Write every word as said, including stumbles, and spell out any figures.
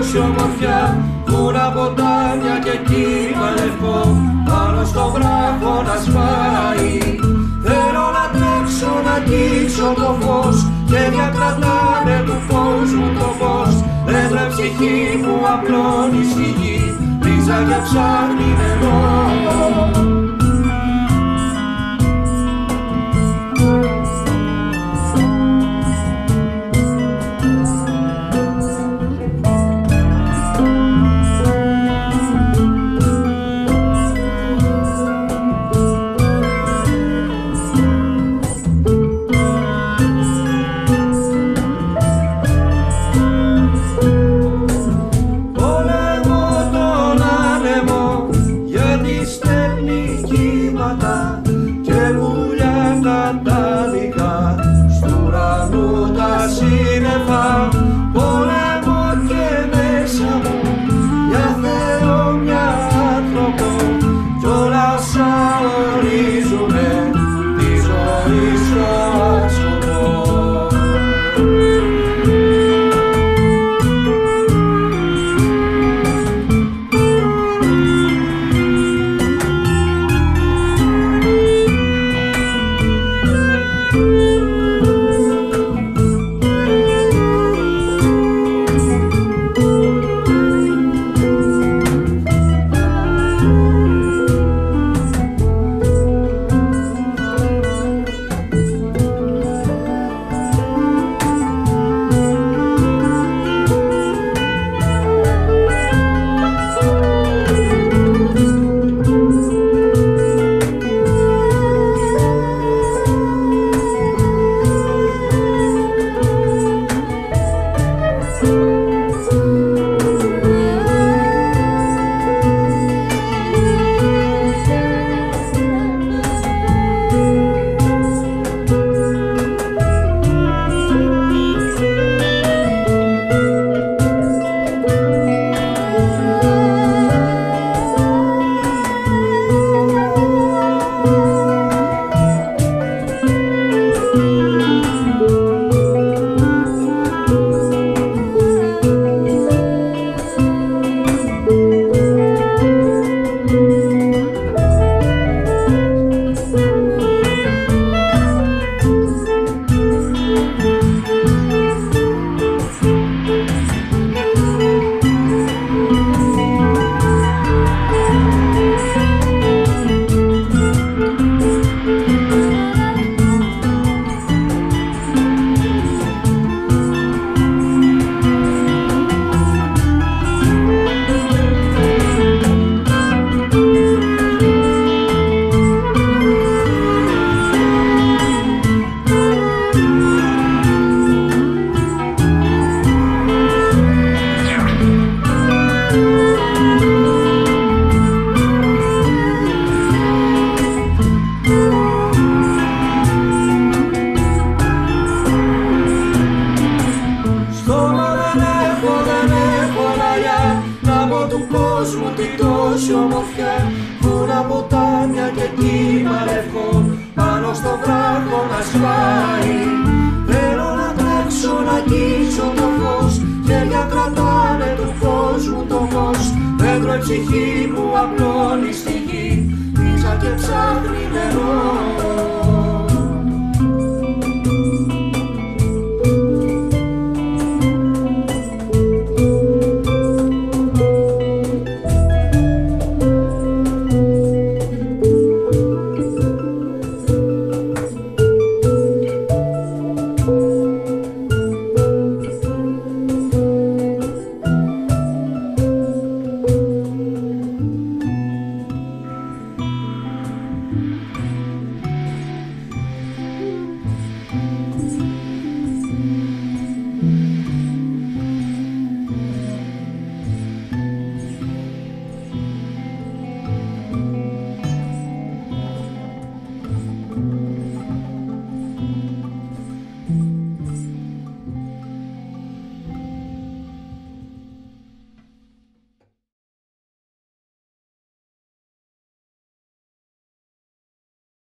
τόση ομορφιά, βούρα, ποτάμια και κύμα λευκό, πάνω στο βράχο να σπάει. Θέλω να τρέξω, να αγγίξω το φως και διακρατάνε του κόσμου το φως. Δέντρα ψυχή που απλώνει στη γη, ρίζα και ψάχνει νερό. Βούρα, ποτάμια και κύμα λευκό, πάνω στο βράχο να σπάει. Θέλω να τρέξω, να αγγίξω το φως, χέρια κρατάνε του κόσμου το φως. Δέντρο η ψυχή που απλώνει στη γη, ρίζα και ψάχνει νερό.